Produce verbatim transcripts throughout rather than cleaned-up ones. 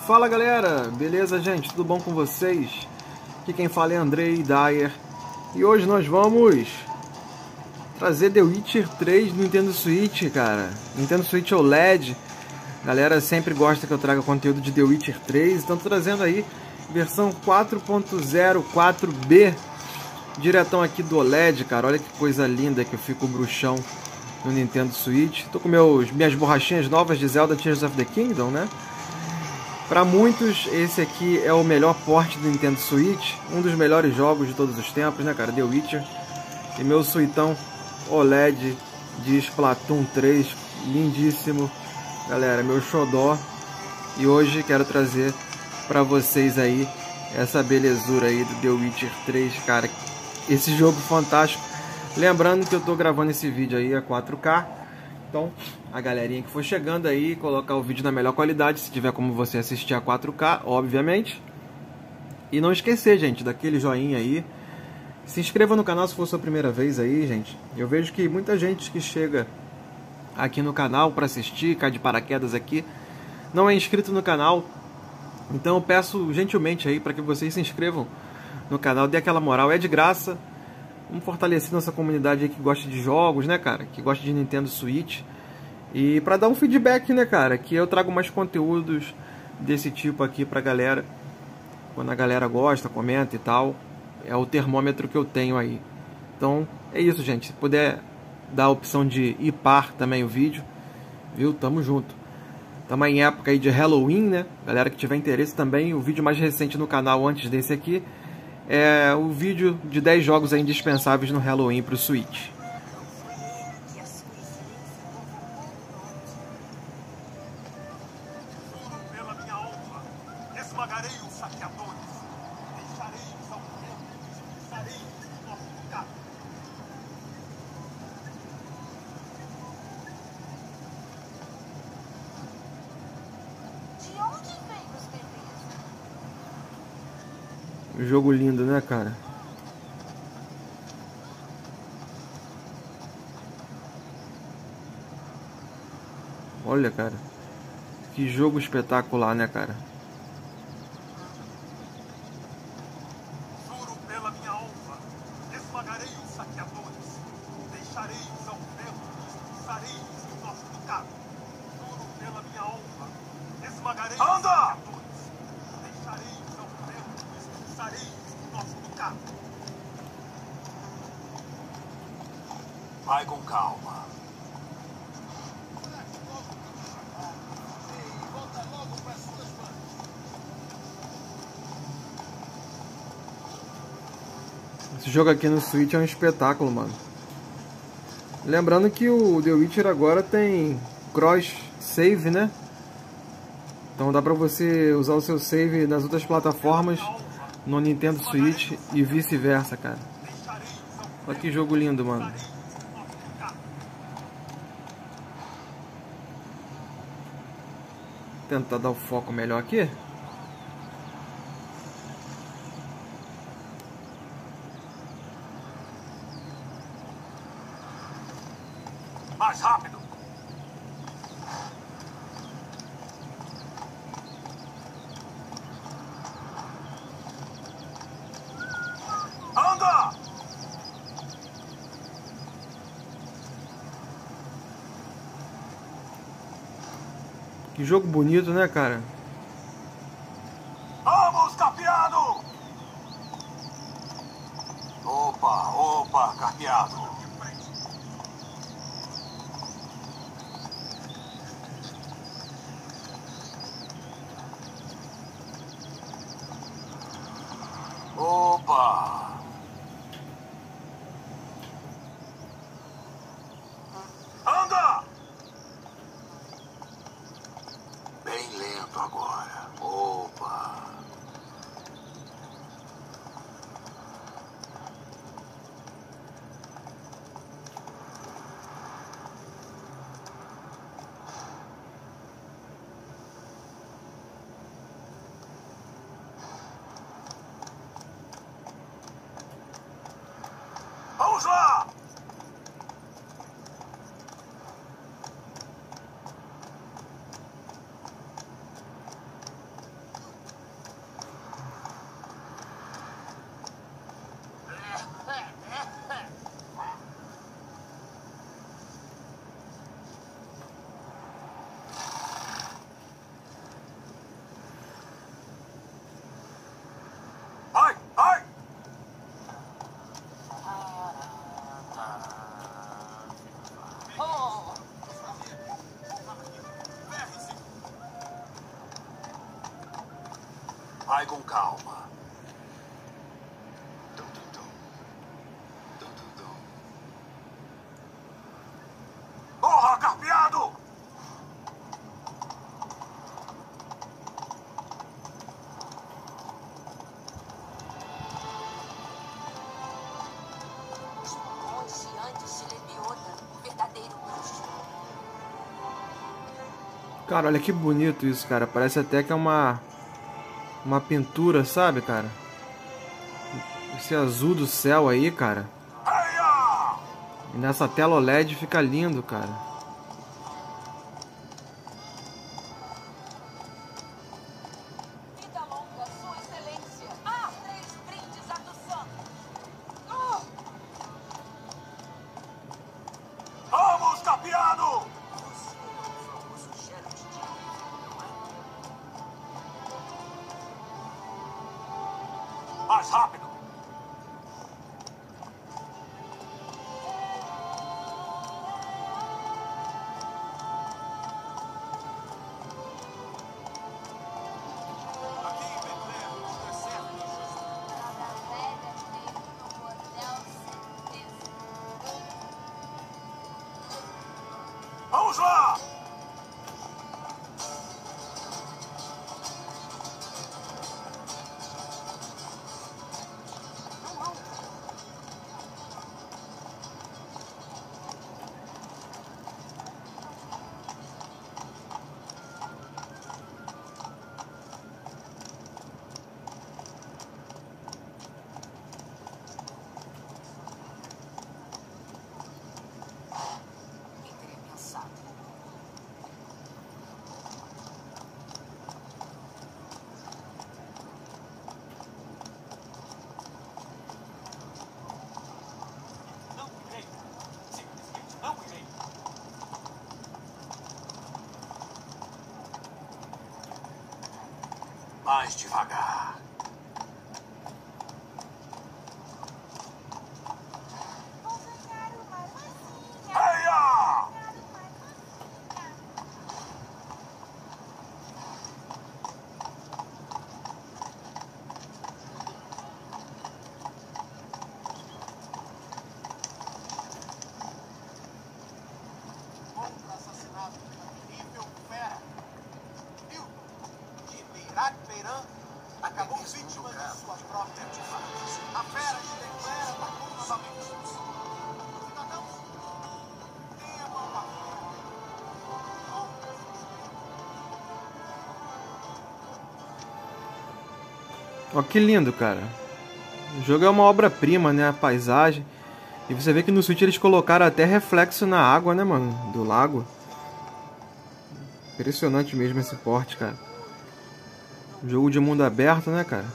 Fala galera, beleza gente? Tudo bom com vocês? Aqui quem fala é Andrei Dyer e hoje nós vamos trazer The Witcher três no Nintendo Switch, cara. Nintendo Switch O L E D. Galera sempre gosta que eu traga conteúdo de The Witcher três, então tô trazendo aí versão quatro ponto zero quatro B, diretão aqui do O L E D, cara. Olha que coisa linda que eu fico bruxão no Nintendo Switch. Tô com meus, minhas borrachinhas novas de Zelda Tears of the Kingdom, né? Para muitos, esse aqui é o melhor port do Nintendo Switch, um dos melhores jogos de todos os tempos, né, cara? The Witcher. E meu suitão O L E D de Splatoon três, lindíssimo, galera, meu xodó. E hoje quero trazer para vocês aí essa belezura aí do The Witcher três, cara. Esse jogo fantástico. Lembrando que eu tô gravando esse vídeo aí a quatro K. Então, a galerinha que for chegando aí, colocar o vídeo na melhor qualidade, se tiver como você assistir a quatro K, obviamente. E não esquecer, gente, daquele joinha aí. Se inscreva no canal se for sua primeira vez aí, gente. Eu vejo que muita gente que chega aqui no canal para assistir, cai de paraquedas aqui, não é inscrito no canal. Então eu peço gentilmente aí para que vocês se inscrevam no canal, dê aquela moral, é de graça. Vamos fortalecer nossa comunidade aí que gosta de jogos, né, cara? Que gosta de Nintendo Switch. E para dar um feedback, né, cara? Que eu trago mais conteúdos desse tipo aqui pra galera. Quando a galera gosta, comenta e tal. É o termômetro que eu tenho aí. Então, é isso, gente. Se puder dar a opção de ir par também o vídeo, viu? Tamo junto. Tamo em época aí de Halloween, né? Galera que tiver interesse também, o vídeo mais recente no canal antes desse aqui é o vídeo de dez jogos indispensáveis no Halloween para o Switch. Pela minha honra, esmagarei os saqueadores, deixarei os algemas, expulsarei os nossos gatos. De onde vem os bebês? Um jogo lindo, né, cara? Olha, cara. Que jogo espetacular, né, cara? Juro pela minha honra, esmagarei os saqueadores, deixarei os algemas, expulsarei os nossos ducados. Juro pela minha honra, esmagarei os saqueadores, deixarei os algemas, expulsarei os nossos ducados. Vai com calma. Esse jogo aqui no Switch é um espetáculo, mano. Lembrando que o The Witcher agora tem cross save, né? Então dá pra você usar o seu save nas outras plataformas no Nintendo Switch e vice-versa, cara. Olha que jogo lindo, mano. Tentar dar o foco melhor aqui. Mais rápido! Anda! Que jogo bonito, né, cara? Vamos, carpeado! Opa, opa, carpeado! Opa! Anda! Bem lento agora. Opa! Vamos lá! Vai com calma. Tum, tum, tum. Tum, tum, tum. Porra, carpeado! Esponge antes de Lebiota, verdadeiro bruxo. Cara, olha que bonito isso, cara. Parece até que é uma uma pintura, sabe, cara? Esse azul do céu aí, cara. E nessa tela O L E D fica lindo, cara. Vida longa, Sua Excelência. Ah, três brindes a Tussan. Ah! Vamos, carpeado! Você é o famoso Geralt de Rivia, não é? Mais rápido! Aqui em Bethlehem, tudo é certo e justo. Cada velha tem no bordel certeza. Vamos lá! Quem teria pensado? Não irei. Simplesmente não irei. Mais devagar. Vou ganhar uma rosinha. Eia! Ganhar uma rosinha. Contra assassinato pela terrível fera. Viu? De Beirat Beiran acabou vítima de suas próprias artefatos. A fera de Declare atacou novamente. Cidadãos, temam a fera. Contra Ó, que lindo, cara. O jogo é uma obra-prima, né? A paisagem. E você vê que no Switch eles colocaram até reflexo na água, né, mano? Do lago. Impressionante mesmo esse porte, cara. Jogo de mundo aberto, né, cara?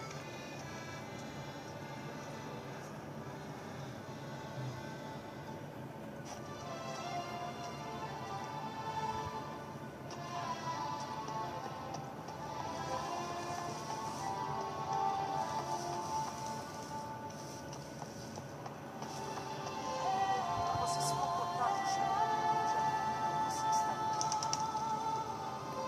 Você se comportar do jeito que já vi. Você está indo.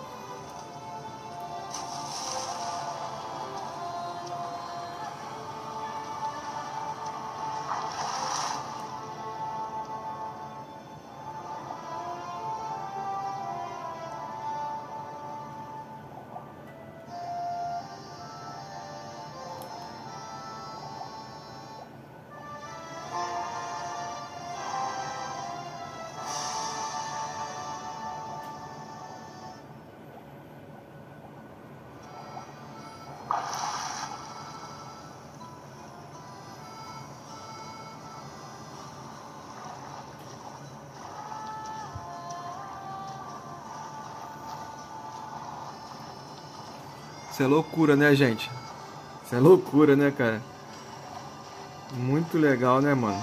Isso é loucura, né, gente? Isso é loucura, né, cara? Muito legal, né, mano?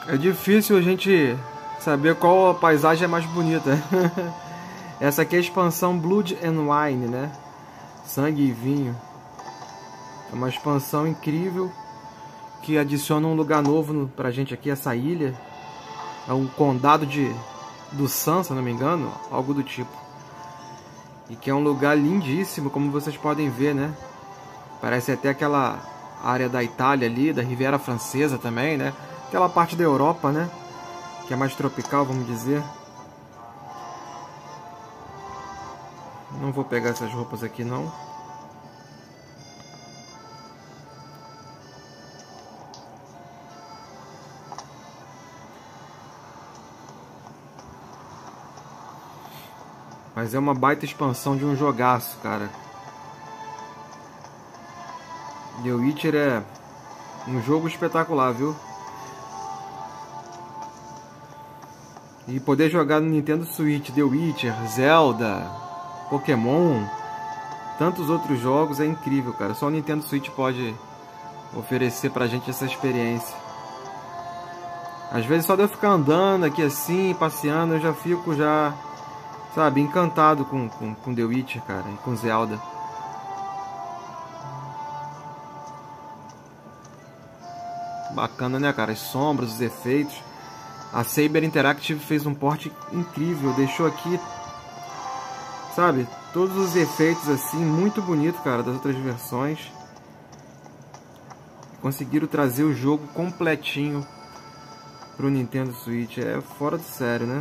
É difícil a gente saber qual a paisagem é mais bonita. Essa aqui é a expansão Blood and Wine, né? Sangue e vinho. É uma expansão incrível que adiciona um lugar novo no, pra gente aqui, essa ilha. É um condado de do Sun, se não me engano, algo do tipo. E que é um lugar lindíssimo, como vocês podem ver, né? Parece até aquela área da Itália ali, da Riviera Francesa também, né? Aquela parte da Europa, né? Que é mais tropical, vamos dizer. Não vou pegar essas roupas aqui, não. Mas é uma baita expansão de um jogaço, cara. The Witcher é um jogo espetacular, viu? E poder jogar no Nintendo Switch, The Witcher, Zelda, Pokémon, tantos outros jogos é incrível, cara. Só o Nintendo Switch pode oferecer pra gente essa experiência. Às vezes só de eu ficar andando aqui assim, passeando, eu já fico já, sabe, encantado com, com, com The Witcher, cara, e com Zelda. Bacana, né, cara? As sombras, os efeitos. A Saber Interactive fez um porte incrível, deixou aqui, sabe, todos os efeitos assim, muito bonito, cara, das outras versões. Conseguiram trazer o jogo completinho pro Nintendo Switch, é fora de sério, né?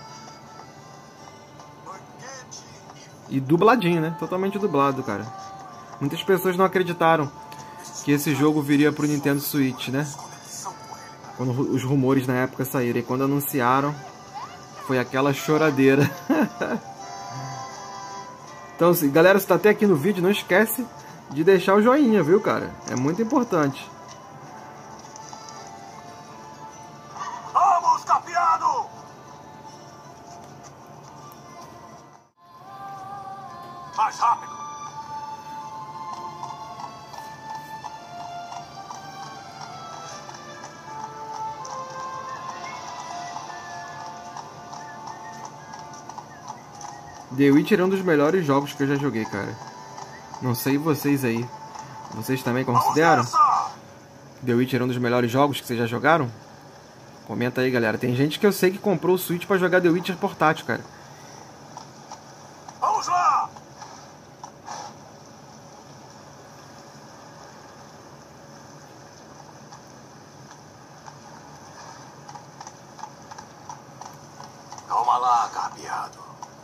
E dubladinho, né? Totalmente dublado, cara. Muitas pessoas não acreditaram que esse jogo viria pro Nintendo Switch, né? Quando os rumores na época saíram. E quando anunciaram, foi aquela choradeira. Então, galera, se tá até aqui no vídeo, não esquece de deixar o joinha, viu, cara? É muito importante. Vamos, capiado! Mais rápido! The Witcher é um dos melhores jogos que eu já joguei, cara. Não sei vocês aí. Vocês também consideram? The Witcher é um dos melhores jogos que vocês já jogaram? Comenta aí, galera. Tem gente que eu sei que comprou o Switch pra jogar The Witcher portátil, cara. Vamos lá! Calma lá, capiado.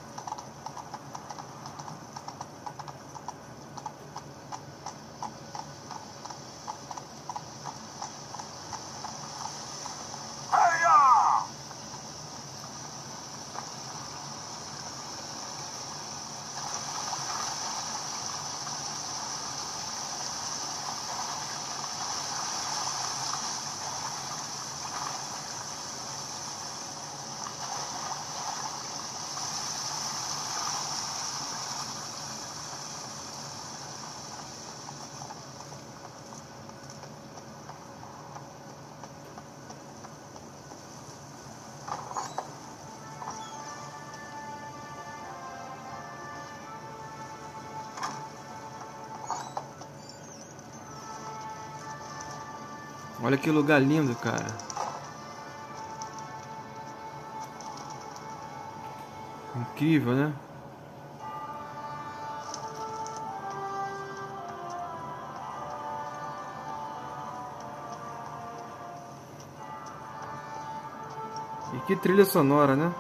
Olha que lugar lindo, cara. Incrível, né? E que trilha sonora, né?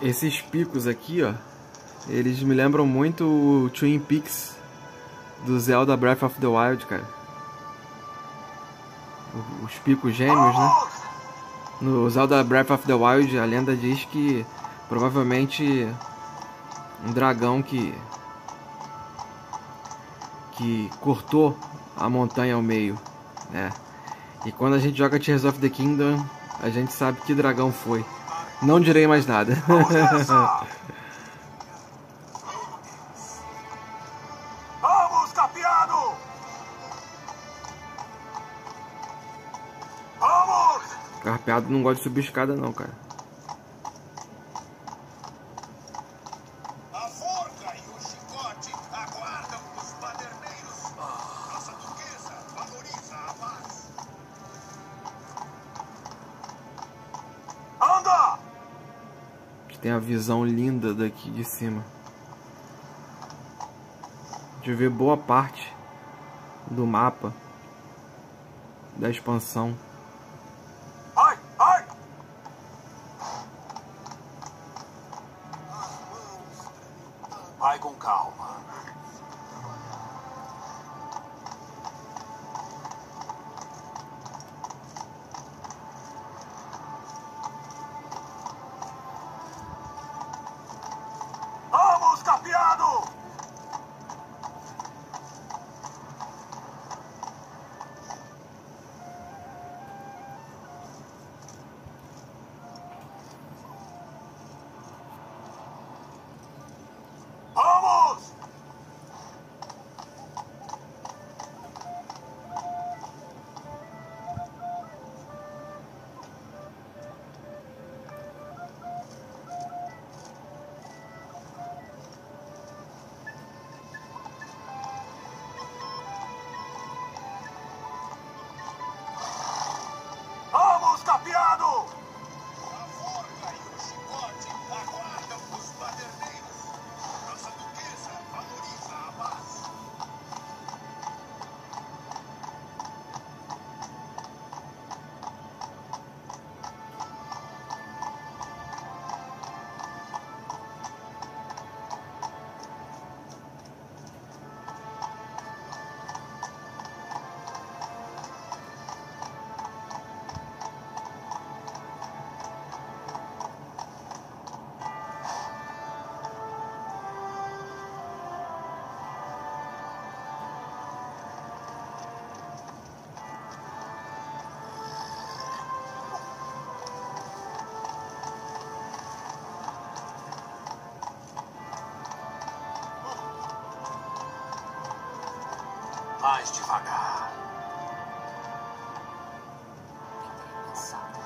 Esses picos aqui, ó, eles me lembram muito o Twin Peaks do Zelda Breath of the Wild, cara. Os picos gêmeos, né? No Zelda Breath of the Wild, a lenda diz que provavelmente um dragão que que cortou a montanha ao meio, né? E quando a gente joga Tears of the Kingdom, a gente sabe que dragão foi. Não direi mais nada. Vamos, Capiado! Vamos! Carpeado não gosta de subir escada não, cara. A forca e o chicote aguardam os baderneiros. Nossa duquesa valoriza a paz. Anda! A gente tem a visão linda daqui de cima. De ver boa parte do mapa da expansão. Ai, ai! Vai com calma. Vamos, Capiado! Vamos! Vamos, Capiado! A forca e o chicote aguardam os baderneiros. Nossa duquesa valoriza a paz. Mais devagar. Entrei pensado.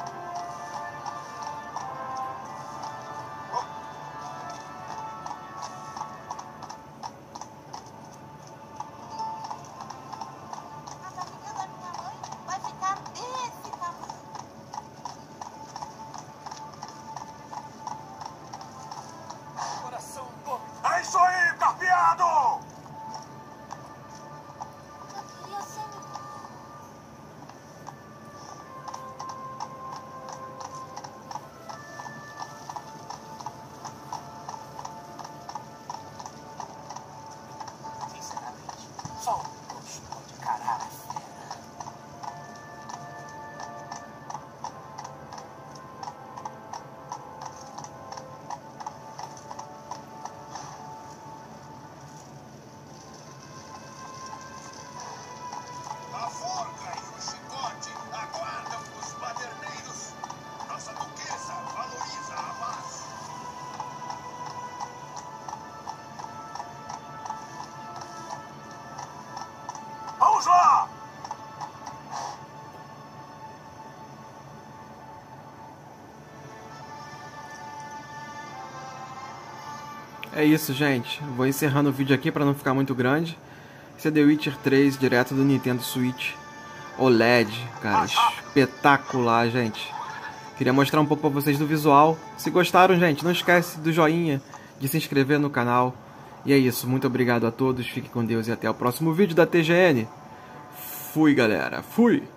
A barriga da minha mãe vai ficar desse tamanho. Coração bom. É isso aí, Capiado! Eu queria ser Sinceramente, só um coxo pode encarar a fera. A forca e o chicote aguardam os baderneiros. Nossa duquesa valoriza a paz. Vamos lá! É isso, gente. Vou encerrando o vídeo aqui para não ficar muito grande. Esse é The Witcher três, direto do Nintendo Switch O L E D, cara, espetacular, gente. Queria mostrar um pouco para vocês do visual. Se gostaram, gente, não esquece do joinha, de se inscrever no canal. E é isso, muito obrigado a todos, fique com Deus e até o próximo vídeo da T G N. Fui, galera, fui!